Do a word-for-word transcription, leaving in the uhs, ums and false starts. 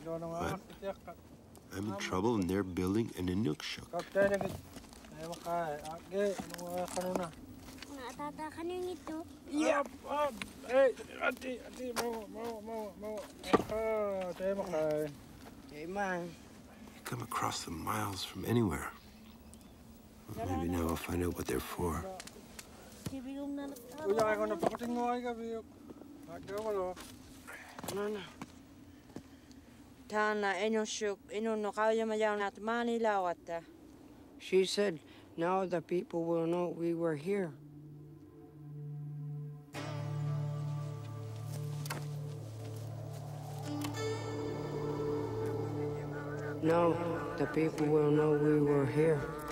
But I'm in trouble and they're building an Inukshuk. Yeah. You come across them miles from anywhere. Well, maybe now I'll find out what they're for. No, no. Tana Inukshuk inu kaya mayaw nat mani lawata. She said, now the people will know we were here. No, the people will know we were here.